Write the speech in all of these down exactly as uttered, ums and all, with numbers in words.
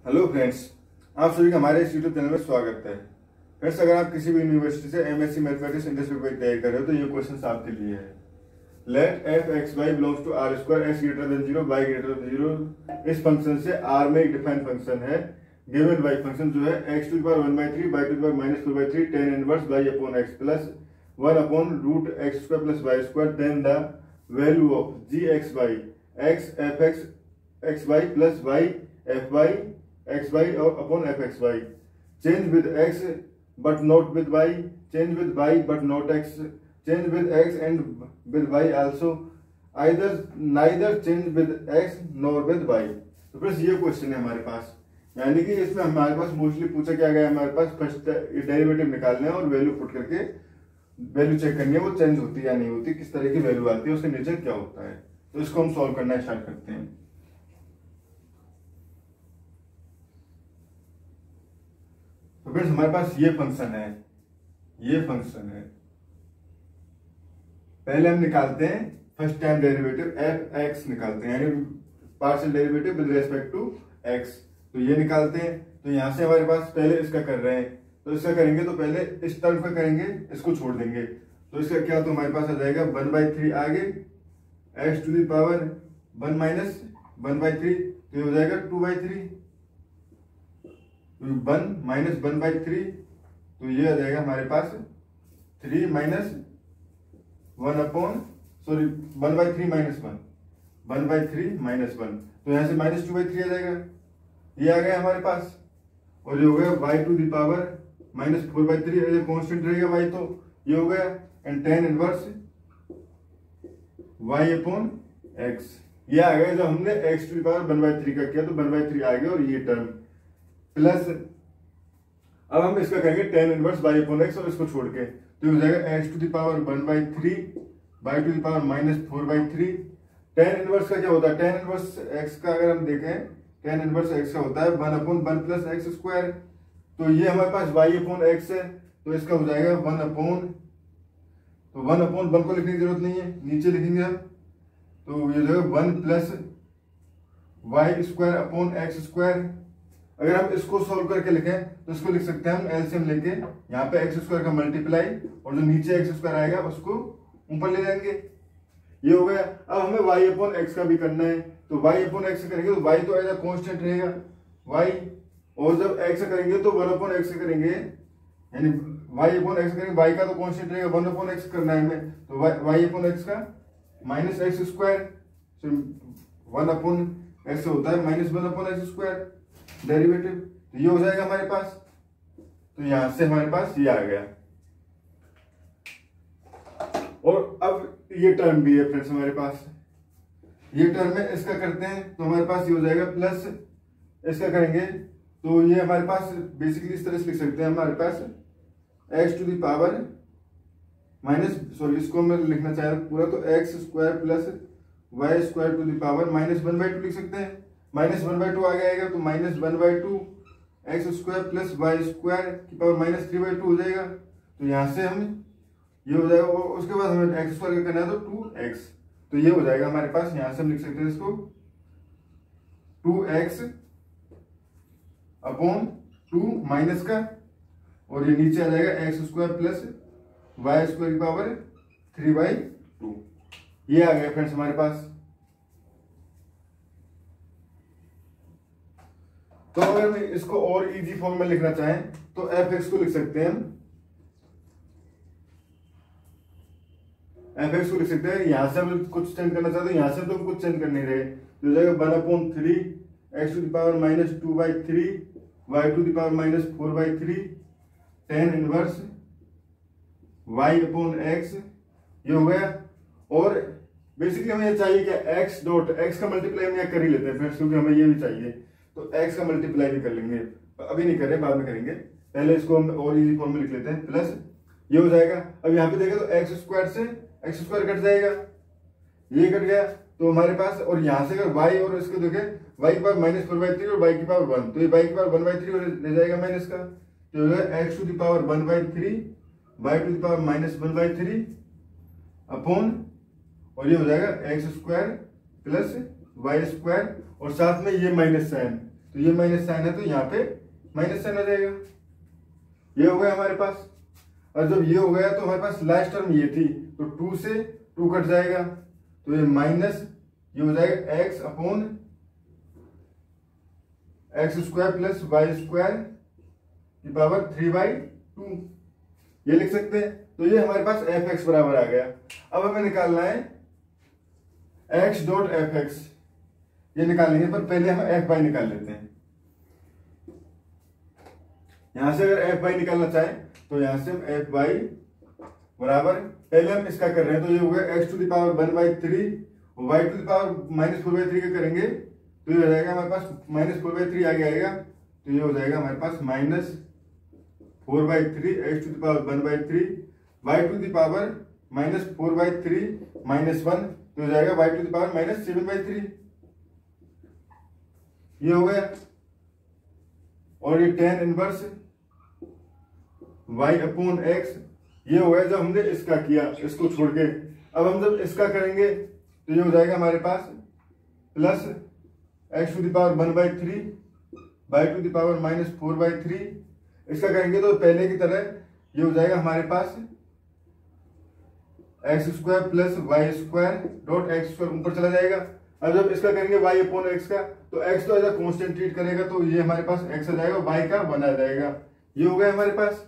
Hello friends, आप सभी का हमारे इस यूट्यूब चैनल में स्वागत है। फ्रेंड्स, अगर आप किसी भी यूनिवर्सिटी से एमएससी मैथमेटिक्स इंग्लिश पेपर की तैयारी कर रहे हो तो ये क्वेश्चन आपके लिए है। Let f x y belongs to R square x greater than zero y greater than zero. इस फंक्शन से आर में एक डिफाइंड फंक्शन है गिवन वाई फंक्शन जो है x to the power one by three by to the power minus four by three tan inverse y upon x plus one upon root x square plus y square then the value of g x Y x f x x y plus y f y x y upon f x y. Change with x but not with y, change with y but not x, change with x and with y also, either neither change with x nor with y. तो friends ये question है हमारे पास, यानी कि इसमें हमारे पास mostly पूछा क्या गया, हमारे पास फर्स्ट डेरिवेटिव निकालना है और वैल्यू पुट करके वैल्यू चेक करनी है वो चेंज होती है या नहीं होती, किस तरह की वैल्यू आती है, उसके नीचे क्या होता है। तो इसको हम सॉल्व करना स्टार्ट करते हैं। तो फ्रेंड्स हमारे पास ये फंक्शन है, ये फंक्शन है। पहले हम निकालते हैं first time derivative f x निकालते हैं, यानी partial derivative with respect to x. तो ये निकालते हैं। तो यहां से हमारे पास पहले इसका कर रहे हैं, तो इसका करेंगे तो पहले इस टर्म का करेंगे, इसको छोड़ देंगे। तो इसका क्या, तो हमारे पास आ जाएगा वन बाई थ्री आगे x to the power one minus one by three, तो ये हो जाएगा two by three, one minus one by three, तो ये आ जाएगा हमारे पास three minus one upon sorry one by three minus one, one by three minus one, तो यहां से माइनस टू बाई थ्री आ जाएगा, ये आ गया हमारे पास। और ये हो गया y to the power minus four by three, constant रहेगा वाई, तो ये हो गया and tan inverse y upon x, ये आ गया। जब हमने x to the power one by three का किया तो वन बाई थ्री आ गया और ये टर्म प्लस अब हम इसका करेंगे tan inverse y upon x और इसको छोड़ के, तो हो जाएगा x to the power one by three y to the power minus four by three. Tan inverse का क्या होता है, टेन इनवर्स एक्स का अगर हम देखें, टेन इनवर्स एक्स का होता है one upon one plus x square. तो ये हमारे पास वाई अपॉन एक्स है, तो इसका हो जाएगा वन अपॉन, तो वन अपॉन वन को लिखने की जरूरत नहीं है, नीचे लिखेंगे हम, तो ये हो जाएगा one plus y square upon x square. अगर हम इसको सॉल्व करके लिखें तो इसको लिख सकते हैं हम एलसीएम लेके, यहाँ पे एक्स स्क्वायर का मल्टीप्लाई और जो नीचे एक्स स्क्वायर आएगा उसको ऊपर ले जाएंगे, ये हो गया। अब हमें वाई अपॉन एक्स का भी करना है, तो वाई अपॉन एक्स करेंगे तो वाई तो एज अ कांस्टेंट रहेगा वाई, और जब एक्स करेंगे तो वन अपॉन एक्स करेंगे, यानी वाई अपॉन एक्स करेंगे, वाई का तो कांस्टेंट रहेगा, वन अपॉन एक्स करना है हमें, तो वाई अपॉन एक्स का minus x square, one upon x होता है minus one upon x square derivative, तो ये हो जाएगा हमारे पास। तो यहां से हमारे पास ये आ गया, और अब ये टर्म भी है फ्रेंड्स हमारे पास, ये टर्म है, इसका करते हैं तो हमारे पास ये हो जाएगा प्लस इसका करेंगे तो ये हमारे पास बेसिकली इस तरह से लिख सकते हैं, हमारे पास x to the power minus sorry इसको मैं लिखना चाह रहा हूं पूरा, तो x square plus y square to the power minus one by two लिख सकते हैं, माइनस वन बाई टू आ जाएगा, तो minus one by two x square plus y square की power minus three by two हो जाएगा। तो यहां से हम ये हो जाएगा, और उसके बाद हमें एक्स स्क्वायर का करना है तो टू एक्स, तो ये हो जाएगा हमारे पास। यहां से हम लिख सकते हैं इसको two x upon two minus का, और ये नीचे आ जाएगा x square plus y square की पावर थ्री बाई टू, ये आ गया फ्रेंड्स हमारे पास। तो अगर मैं इसको और इजी फॉर्म में लिखना चाहें तो एफ एक्स को लिख सकते हैं हम, एफ एक्स को लिख सकते हैं, यहां से हम कुछ चेंज करना चाहते हैं, यहां से तो कुछ चेंज कर नहीं रहे, तो हो जाएगा one upon three x to the power minus two by three y to the power minus four by three tan inverse y upon x, ये हो गया। और बेसिकली हमें ये चाहिए क्या, एक्स डॉट एक्स का मल्टीप्लाई हम यहाँ कर ही लेते हैं फ्रेंड्स, क्योंकि हमें ये भी चाहिए, तो x का मल्टीप्लाई भी कर लेंगे, अभी नहीं कर रहे, बाद में करेंगे, पहले इसको हम और इजी फॉर्म में लिख लेते हैं, प्लस ये हो जाएगा। अब यहाँ पे देखें तो एक्स स्क्वायर से एक्स स्क्वायर कट जाएगा, ये कट गया, तो हमारे पास, और यहाँ से अगर y और इसको देखें y की power minus four by three और y की पावर वन, तो ये y की पावर वन बाई थ्री ले जाएगा माइनस का, तो x to the power one by three y to the power minus one by three upon, और ये हो जाएगा x square plus y square और साथ में ये माइनस साइन, तो ये माइनस साइन है तो यहाँ पे माइनस साइन आ जाएगा। ये हो गया हमारे पास। और जब ये हो गया तो हमारे पास लास्ट टर्म ये थी, तो टू से टू कट जाएगा, तो ये माइनस ये हो जाएगा x upon x square plus y square की पावर थ्री बाई टू, ये लिख सकते हैं। तो ये हमारे पास एफ एक्स बराबर आ गया। अब हमें निकालना है एक्स डॉट एफ एक्स, ये निकालेंगे, पर पहले हम एफ बाई निकाल लेते हैं। यहां से अगर एफ बाई निकालना चाहें तो यहां से हम एफ बाई बराबर, पहले हम इसका कर रहे हैं, तो ये हो गया x to the power one by three, y to the power minus four by three का करेंगे तो ये हो जाएगा हमारे पास माइनस फोर बाई थ्री आगे आएगा, तो ये हो जाएगा हमारे पास minus four by three x to the power one by three, y to the power minus four by three minus one, तो हो जाएगा y to the power minus seven by three, ये हो गया। और ये tan inverse y upon x, ये हो गया जब हमने इसका किया, इसको छोड़ के। अब हम जब इसका करेंगे तो ये हो जाएगा हमारे पास plus x to the power one by three by to the power minus four by three, इसका करेंगे तो पहले की तरह ये हो जाएगा हमारे पास x square plus y square dot x square ऊपर चला जाएगा। अब जब इसका करेंगे y अपॉन एक्स का, तो x तो एज अ कांस्टेंट ट्रीट करेगा, तो ये हमारे पास x आ जाएगा, y का वन आ जाएगा। ये हो गया हमारे पास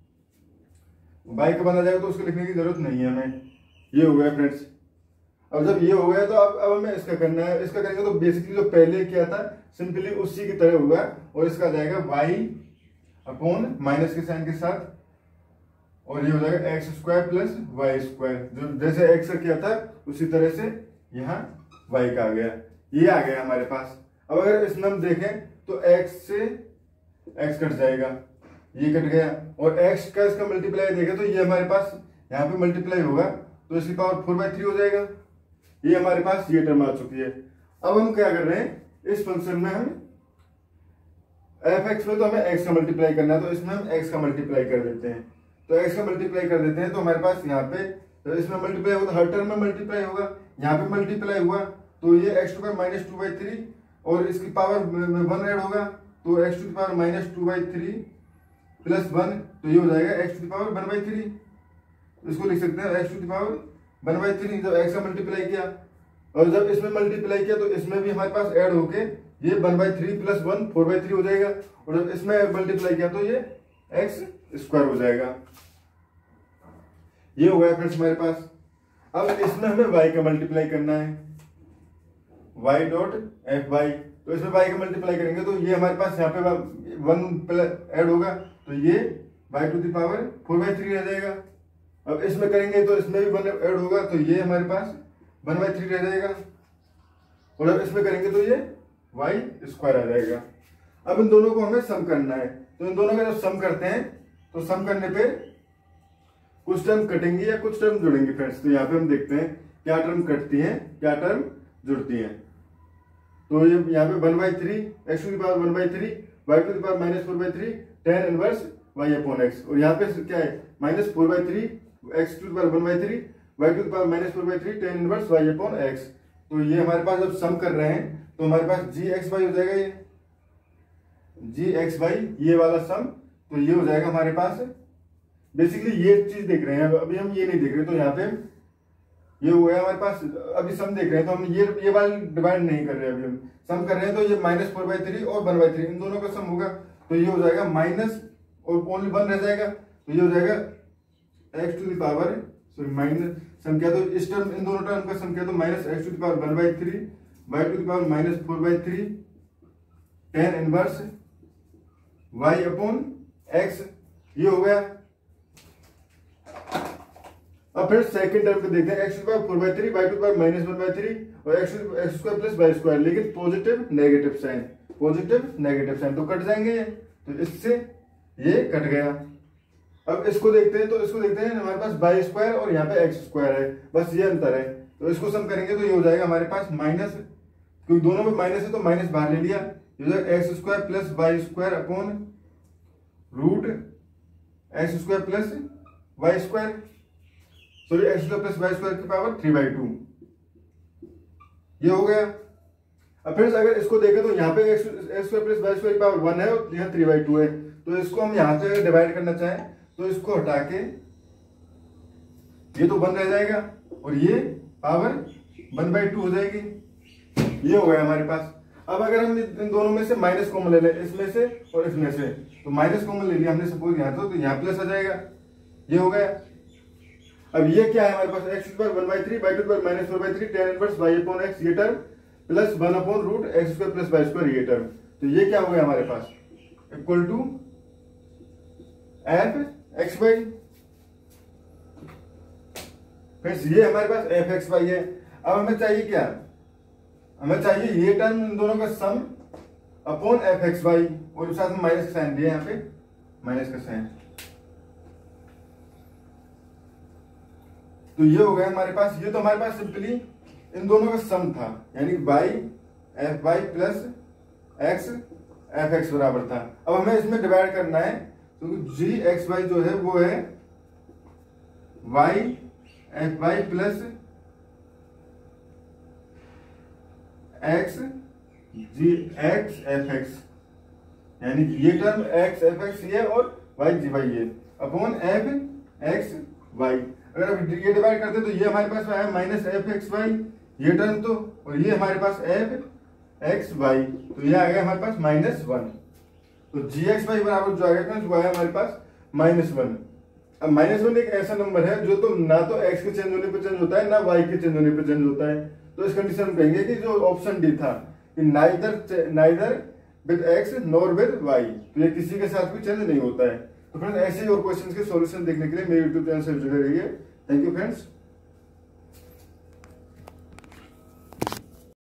y का वन आ जाएगा, तो उसको लिखने की जरूरत नहीं है हमें। ये हो गया फ्रेंड्स। अब जब ये हो गया तो अब अब हमें इसका करना है। इसका करेंगे तो बेसिकली जो पहले क्या था सिंपली उसी की तरह होगा, और इसका आ जाएगा y अपॉन माइनस के साइन के साथ, और ये हो जाएगा x square plus y square, जो जैसे एक्स का किया था उसी तरह से यहाँ y का आ गया। ये आ गया हमारे पास। अब अगर इसमें हम देखें तो x से x कट जाएगा, ये कट गया, और x का इसका मल्टीप्लाई देखें तो ये हमारे पास यहाँ पे मल्टीप्लाई होगा, तो इसकी पावर फोर बाई थ्री हो जाएगा। ये हमारे पास ये टर्म आ चुकी है। अब हम क्या कर रहे हैं, इस फंक्शन में हम एफ एक्स में तो हमें x का मल्टीप्लाई करना है, तो इसमें हम x का मल्टीप्लाई कर देते हैं। तो x का मल्टीप्लाई कर देते हैं, तो हमारे पास यहाँ पे तो इसमें मल्टीप्लाई होगा, हर टर्म में मल्टीप्लाई होगा, यहाँ पे मल्टीप्लाई हुआ तो ये x to power minus two by three, और इसकी पावर वन ऐड होगा, तो x to power minus two by three plus one, तो ये हो जाएगा x to power one by three. इसको लिख सकते हैं x to power one by three, जब एक्स का मल्टीप्लाई किया, और जब इसमें मल्टीप्लाई किया तो इसमें भी हमारे पास ऐड होके ये one by three plus one four by three हो जाएगा, और जब इसमें मल्टीप्लाई किया तो ये एक्स स्क्वायर हो जाएगा। ये हो गया फ्रेंड्स हमारे पास। अब इसमें हमें y का मल्टीप्लाई करना है, y डॉट एफ वाई, तो इसमें y का मल्टीप्लाई करेंगे तो ये हमारे पास यहाँ पे वन ऐड होगा, तो ये y to the power four by three रह जाएगा। अब इसमें करेंगे तो इसमें भी वन ऐड होगा, तो ये हमारे पास वन बाई थ्री रह जाएगा, और अब इसमें करेंगे तो ये y स्क्वायर आ जाएगा। अब इन दोनों को हमें सम करना है, तो इन दोनों का जब सम करते हैं तो सम करने पे कुछ टर्म कटेंगे या कुछ टर्म जुड़ेंगे फ्रेंड्स। तो यहाँ पे हम देखते हैं क्या टर्म कटती हैं, क्या टर्म जुड़ती हैं। तो ये यहाँ पे one by three x to the power one by three y to the power minus four by three tan inverse y upon x, और यहाँ पे क्या है minus four by three x to the power one by three y to the power minus four by three tan inverse y upon x. तो ये हमारे पास जब सम कर रहे हैं तो हमारे पास जी एक्स वाई हो जाएगा, ये जी एक्स वाई ये वाला सम, तो ये हो जाएगा हमारे पास। बेसिकली ये चीज देख रहे हैं, अभी हम ये नहीं देख रहे, तो यहाँ पे ये हो गया हमारे पास। अभी सम देख रहे हैं तो हम ये ये वाली डिवाइड नहीं कर रहे हैं, अभी हम सम कर रहे हैं, तो ये माइनस फोर बाई थ्री और वन बाई थ्री इन दोनों का सम होगा, तो ये हो जाएगा माइनस और ओनली वन रह जाएगा, तो ये हो जाएगा x to the power sorry minus sum किया तो इस टर्म इन दोनों टर्म का सम किया तो minus x to the power one by three y to the power minus four by three tan inverse y upon x, ये हो गया। अब फिर सेकंड टर्म को देखते हैं, x to power four by three y to power minus one by three और x x square plus y square, लेकिन positive negative sign, positive negative sign, तो कट जाएंगे, तो इससे ये कट गया। अब इसको देखते हैं, तो इसको देखते हैं हमारे पास वाई स्क्वायर और यहाँ पे एक्स स्क्वायर है, बस ये अंतर है। तो इसको सम करेंगे तो ये हो जाएगा हमारे पास माइनस, क्योंकि दोनों में माइनस है तो माइनस बाहर ले लिया, ये हो जाएगा x square plus y square upon root x square plus y square, x square plus y square की पावर थ्री बाई टू, ये हो गया। अब फ्रेंड्स अगर इसको देखें तो यहाँ पे x square plus y square power one है और यहाँ थ्री बाई टू है, तो इसको हम यहाँ से डिवाइड करना चाहें तो इसको हटा के ये तो वन रह जाएगा और ये पावर वन बाई टू हो जाएगी, ये हो गया हमारे पास। अब अगर हम इन दोनों में से माइनस कॉमन ले लें, इसमें से और इसमें से, तो माइनस कॉमन ले लिया हमने सपोज यहाँ तो, तो यहाँ प्लस आ जाएगा, ये हो गया। अब ये क्या है हमारे पास, x square one by three by two पर minus four by three tan inverse y upon x ये term plus one upon root x square plus y square ये टर्म, तो ये क्या हो गया हमारे पास equal to f x y. Friends ये हमारे पास एफ एक्स वाई है। अब हमें चाहिए क्या, हमें चाहिए ये टर्म इन दोनों का sum upon f x y और साथ में माइनस का साइन दिया, यहाँ पे माइनस का साइन, तो ये हो गया हमारे पास। ये तो हमारे पास सिंपली इन दोनों का सम था, यानी y f y plus x f x बराबर था। अब हमें इसमें डिवाइड करना है, तो जी एक्स वाई जो है वो है y f y plus x g x f x, यानी कि ये टर्म एक्स एफ एक्स ये और वाई जी वाई ये अपॉन एफ एक्स वाई। अगर अब ये डिवाइड करते तो ये हमारे पास आया माइनस एफ एक्स वाई ये टर्म तो, और ये हमारे पास एफ एक्स वाई, तो ये आ गया हमारे पास माइनस वन। तो जी एक्स वाई बराबर जो आ गया वो आया हमारे पास माइनस वन। अब माइनस वन एक ऐसा नंबर है जो तो ना तो एक्स के चेंज होने पर चेंज होता है ना वाई के चेंज होने पर चेंज होता है, तो इस कंडीशन में कहेंगे कि जो ऑप्शन डी था कि neither neither with x nor with y, तो ये किसी के साथ भी चेंज नहीं होता है। तो फ्रेंड्स ऐसे ही और क्वेश्चंस के सॉल्यूशन देखने के लिए मेरे यूट्यूब चैनल से जुड़े रहिए। Thank you friends.